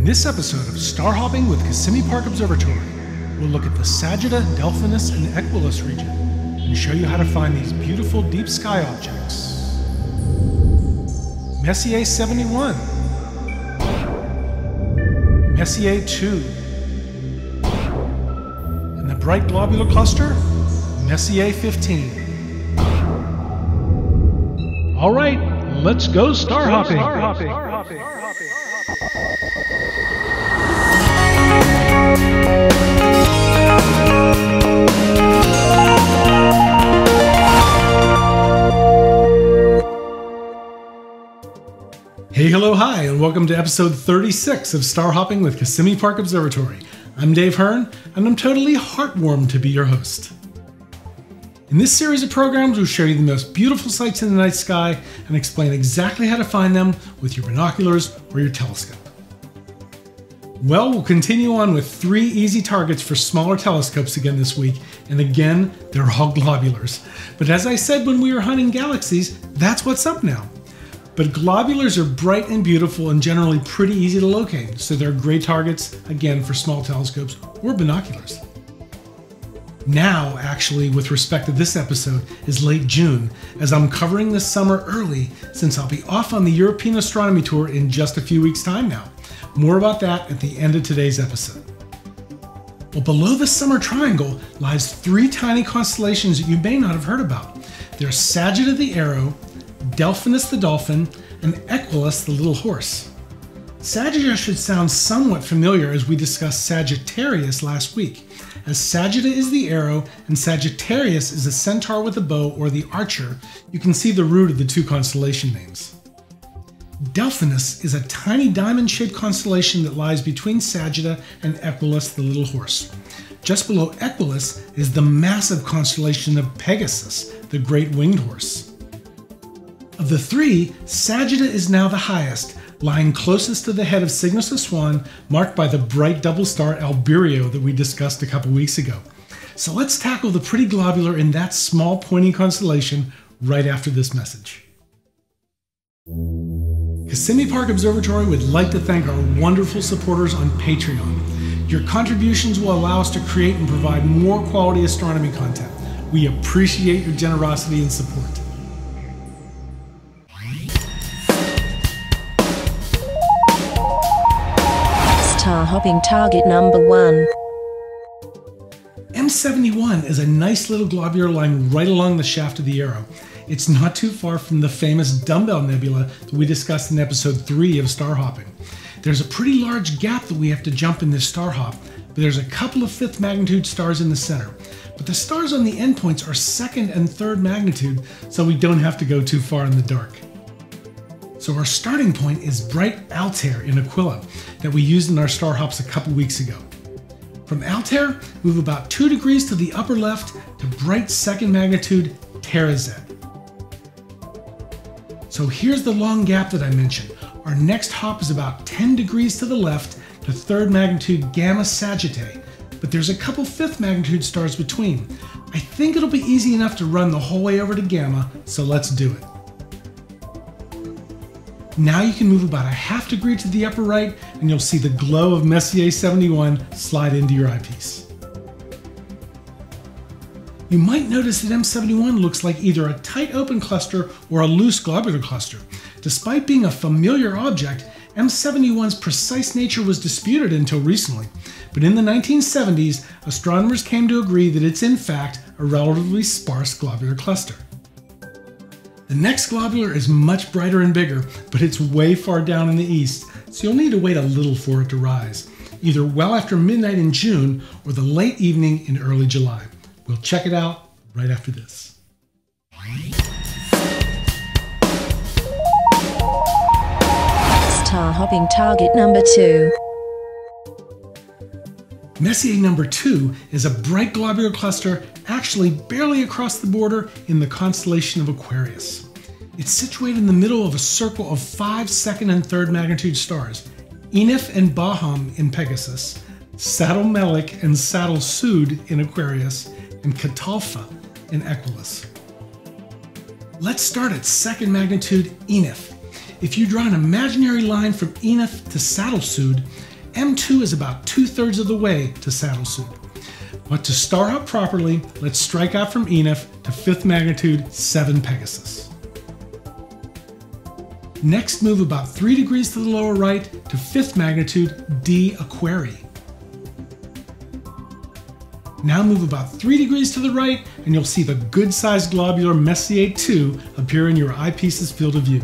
In this episode of Star Hopping with Kissimmee Park Observatory, we'll look at the Sagitta, Delphinus, and Equuleus region and show you how to find these beautiful deep sky objects. Messier 71, Messier 2, and the bright globular cluster, Messier 15. All right, let's go star hopping. Hey, hello, hi, and welcome to episode 36 of Star Hopping with Kissimmee Park Observatory. I'm Dave Hearn, and I'm totally heartwarmed to be your host. In this series of programs, we'll show you the most beautiful sights in the night sky and explain exactly how to find them with your binoculars or your telescope. Well, we'll continue on with 3 easy targets for smaller telescopes again this week, and again, they're all globulars. But as I said when we were hunting galaxies, that's what's up now. But globulars are bright and beautiful and generally pretty easy to locate, so they're great targets, again, for small telescopes or binoculars. Now, actually, with respect to this episode, is late June, as I'm covering this summer early since I'll be off on the European Astronomy Tour in just a few weeks' time now. More about that at the end of today's episode. Well, below the summer triangle lies 3 tiny constellations that you may not have heard about. They're Sagitta the Arrow, Delphinus the Dolphin, and Equuleus the Little Horse. Sagitta should sound somewhat familiar as we discussed Sagittarius last week, as Sagitta is the arrow and Sagittarius is a centaur with a bow or the archer. You can see the root of the 2 constellation names. Delphinus is a tiny diamond-shaped constellation that lies between Sagitta and Equuleus the Little Horse. Just below Equuleus is the massive constellation of Pegasus, the great winged horse. Of the 3, Sagitta is now the highest, lying closest to the head of Cygnus the Swan, marked by the bright double star Albireo that we discussed a couple weeks ago. So let's tackle the pretty globular in that small pointy constellation right after this message. Kissimmee Park Observatory would like to thank our wonderful supporters on Patreon. Your contributions will allow us to create and provide more quality astronomy content. We appreciate your generosity and support. Star hopping target number 1. M71 is a nice little globular lying right along the shaft of the arrow. It's not too far from the famous Dumbbell Nebula that we discussed in episode 3 of Star Hopping. There's a pretty large gap that we have to jump in this star hop, but there's a couple of 5th magnitude stars in the center. But the stars on the endpoints are 2nd and 3rd magnitude, so we don't have to go too far in the dark. So our starting point is bright Altair in Aquila that we used in our star hops a couple weeks ago. From Altair, move about 2 degrees to the upper left to bright 2nd magnitude Terra-Z. So here's the long gap that I mentioned. Our next hop is about 10 degrees to the left to 3rd magnitude Gamma Sagittae, but there's a couple 5th magnitude stars between. I think it'll be easy enough to run the whole way over to Gamma, so let's do it. Now you can move about a ½ degree to the upper right and you'll see the glow of Messier 71 slide into your eyepiece. You might notice that M71 looks like either a tight open cluster or a loose globular cluster. Despite being a familiar object, M71's precise nature was disputed until recently. But in the 1970s, astronomers came to agree that it's in fact a relatively sparse globular cluster. The next globular is much brighter and bigger, but it's way far down in the east, so you'll need to wait a little for it to rise, either well after midnight in June or the late evening in early July. We'll check it out right after this. Star hopping target number 2. Messier number 2 is a bright globular cluster actually barely across the border in the constellation of Aquarius. It's situated in the middle of a circle of 5 2nd and 3rd magnitude stars, Enif and Baham in Pegasus, Saddle Melik and Saddle Sud in Aquarius, and Catalpha in Equuleus. Let's start at 2nd magnitude Enif. If you draw an imaginary line from Enif to Saddle Sud, M2 is about 2/3 of the way to saddle soup. But to star hop properly, let's strike out from Enif to 5th magnitude 7 Pegasus. Next, move about 3 degrees to the lower right to 5th magnitude D Aquarii. Now move about 3 degrees to the right and you'll see the good-sized globular Messier 2 appear in your eyepiece's field of view.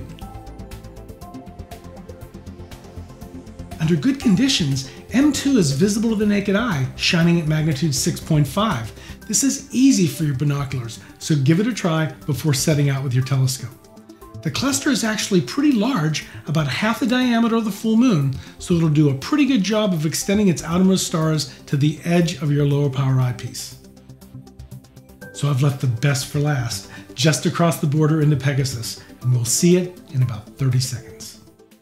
Under good conditions, M2 is visible to the naked eye, shining at magnitude 6.5. This is easy for your binoculars, so give it a try before setting out with your telescope. The cluster is actually pretty large, about half the diameter of the full moon, so it'll do a pretty good job of extending its outermost stars to the edge of your lower power eyepiece. So I've left the best for last, just across the border into Pegasus, and we'll see it in about 30 seconds.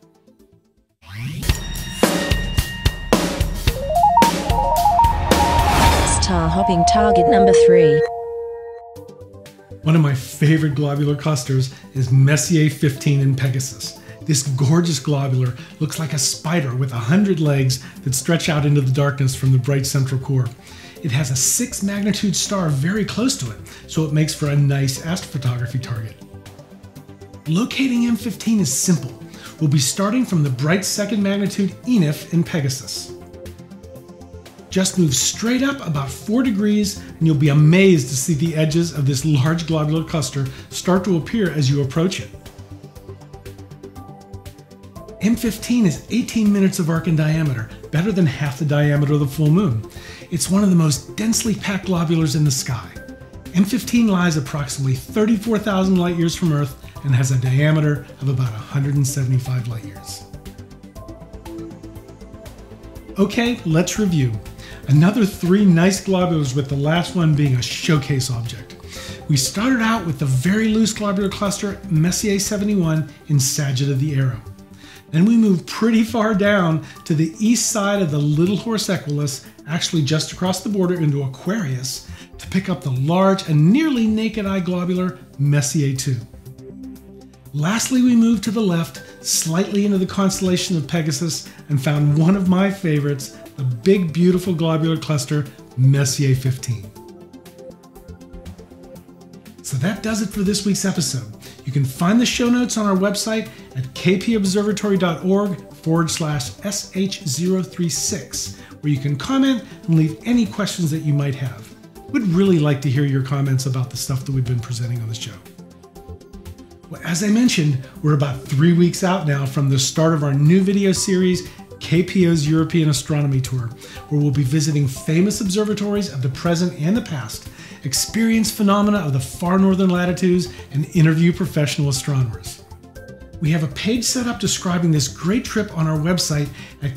Star hopping target number 3. One of my favorite globular clusters is Messier 15 in Pegasus. This gorgeous globular looks like a spider with 100 legs that stretch out into the darkness from the bright central core. It has a 6 magnitude star very close to it, so it makes for a nice astrophotography target. Locating M15 is simple. We'll be starting from the bright 2nd magnitude Enif in Pegasus. Just move straight up about 4 degrees and you'll be amazed to see the edges of this large globular cluster start to appear as you approach it. M15 is 18 minutes of arc in diameter, better than half the diameter of the full moon. It's one of the most densely packed globulars in the sky. M15 lies approximately 34,000 light years from Earth and has a diameter of about 175 light years. Okay, let's review. Another 3 nice globulars, with the last one being a showcase object. We started out with the very loose globular cluster Messier 71 in Sagitta the Arrow. Then we moved pretty far down to the east side of the Little Horse Equuleus, actually just across the border into Equuleus, to pick up the large and nearly naked eye globular Messier 2. Lastly, we moved to the left, slightly into the constellation of Pegasus, and found one of my favorites, the big, beautiful globular cluster Messier 15. So that does it for this week's episode. You can find the show notes on our website at kpobservatory.org/sh036, where you can comment and leave any questions that you might have. We'd really like to hear your comments about the stuff that we've been presenting on the show. Well, as I mentioned, we're about 3 weeks out now from the start of our new video series, KPO's European Astronomy Tour, where we'll be visiting famous observatories of the present and the past, experience phenomena of the far northern latitudes, and interview professional astronomers. We have a page set up describing this great trip on our website at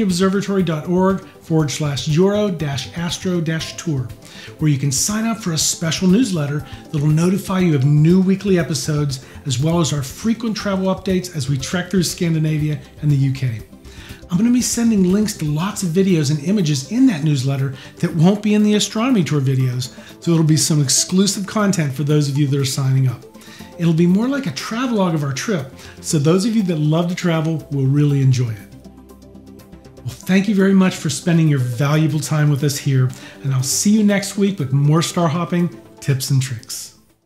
kpobservatory.org/euro-astro-tour, where you can sign up for a special newsletter that'll notify you of new weekly episodes, as well as our frequent travel updates as we trek through Scandinavia and the UK. I'm going to be sending links to lots of videos and images in that newsletter that won't be in the astronomy tour videos, so it'll be some exclusive content for those of you that are signing up. It'll be more like a travelogue of our trip, so those of you that love to travel will really enjoy it. Well, thank you very much for spending your valuable time with us here, and I'll see you next week with more star hopping tips and tricks.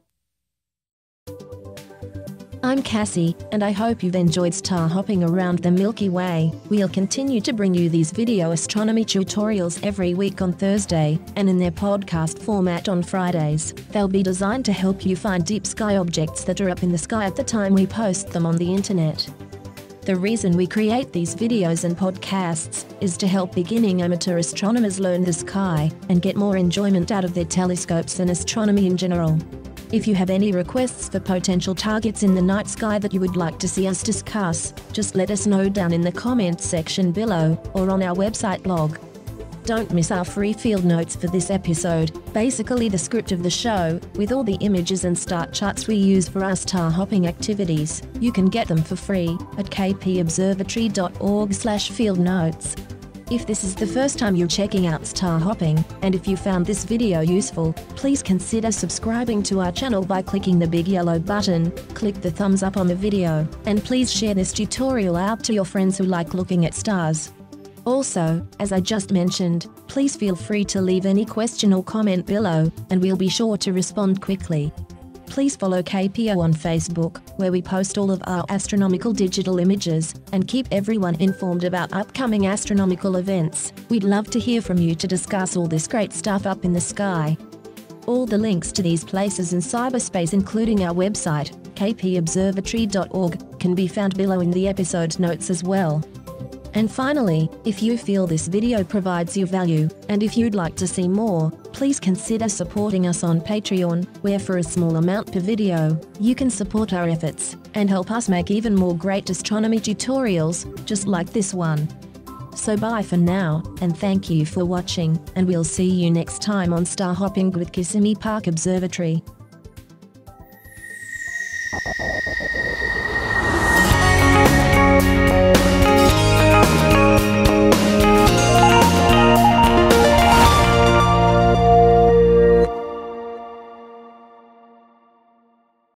I'm Cassie, and I hope you've enjoyed star hopping around the Milky Way. We'll continue to bring you these video astronomy tutorials every week on Thursday, and in their podcast format on Fridays. They'll be designed to help you find deep sky objects that are up in the sky at the time we post them on the internet. The reason we create these videos and podcasts is to help beginning amateur astronomers learn the sky and get more enjoyment out of their telescopes and astronomy in general. If you have any requests for potential targets in the night sky that you would like to see us discuss, just let us know down in the comments section below or on our website blog. Don't miss our free field notes for this episode, basically the script of the show, with all the images and star charts we use for our star hopping activities. You can get them for free at kpobservatory.org/fieldnotes. If this is the first time you're checking out star hopping, and if you found this video useful, please consider subscribing to our channel by clicking the big yellow button, click the thumbs up on the video, and please share this tutorial out to your friends who like looking at stars. Also, as I just mentioned, please feel free to leave any question or comment below, and we'll be sure to respond quickly. Please follow KPO on Facebook, where we post all of our astronomical digital images, and keep everyone informed about upcoming astronomical events. We'd love to hear from you to discuss all this great stuff up in the sky. All the links to these places in cyberspace, including our website, kpobservatory.org, can be found below in the episode notes as well. And finally, if you feel this video provides you value, and if you'd like to see more, please consider supporting us on Patreon, where for a small amount per video, you can support our efforts, and help us make even more great astronomy tutorials, just like this one. So bye for now, and thank you for watching, and we'll see you next time on Star Hopping with Kissimmee Park Observatory.